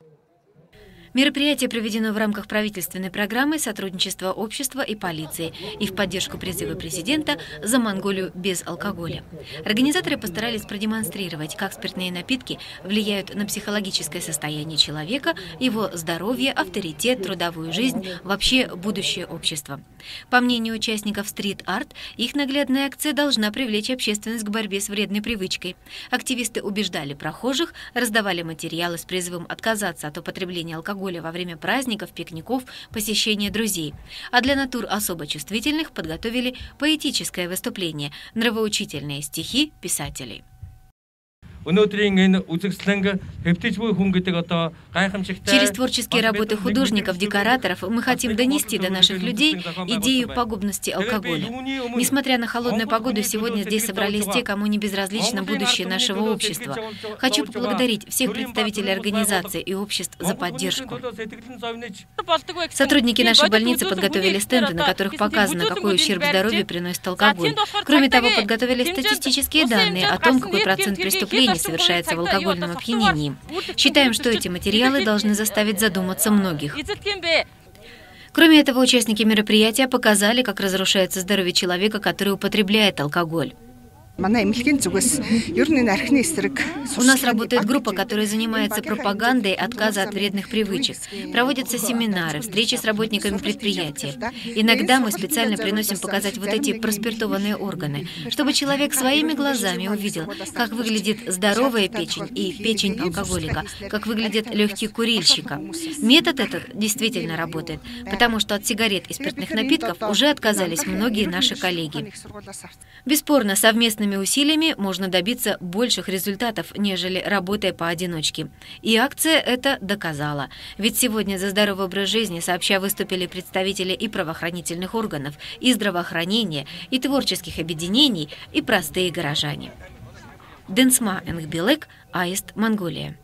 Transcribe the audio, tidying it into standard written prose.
Мероприятие проведено в рамках правительственной программы сотрудничества общества и полиции и в поддержку призыва президента «За Монголию без алкоголя». Организаторы постарались продемонстрировать, как спиртные напитки влияют на психологическое состояние человека, его здоровье, авторитет, трудовую жизнь, вообще будущее общества. По мнению участников стрит-арт, их наглядная акция должна привлечь общественность к борьбе с вредной привычкой. Активисты убеждали прохожих, раздавали материалы с призывом отказаться от употребления алкоголя во время праздников, пикников, посещения друзей. А для натур особо чувствительных подготовили поэтическое выступление, нравоучительные стихи писателей. Через творческие работы художников, декораторов мы хотим донести до наших людей идею пагубности алкоголя. Несмотря на холодную погоду, сегодня здесь собрались те, кому не безразлично будущее нашего общества. Хочу поблагодарить всех представителей организаций и обществ за поддержку. Сотрудники нашей больницы подготовили стенды, на которых показано, какой ущерб здоровью приносит алкоголь. Кроме того, подготовили статистические данные о том, какой процент преступлений совершается в алкогольном опьянении. Считаем, что эти материалы должны заставить задуматься многих. Кроме этого, участники мероприятия показали, как разрушается здоровье человека, который употребляет алкоголь. У нас работает группа, которая занимается пропагандой отказа от вредных привычек. Проводятся семинары, встречи с работниками предприятия. Иногда мы специально приносим показать вот эти проспиртованные органы, чтобы человек своими глазами увидел, как выглядит здоровая печень и печень алкоголика, как выглядят легкие курильщика. Метод этот действительно работает, потому что от сигарет и спиртных напитков уже отказались многие наши коллеги. Бесспорно, совместными усилиями можно добиться больших результатов, нежели работая поодиночке. И акция это доказала. Ведь сегодня за здоровый образ жизни сообща выступили представители и правоохранительных органов, и здравоохранения, и творческих объединений, и простые горожане. Денсма Энгбилек, Аист, Монголия.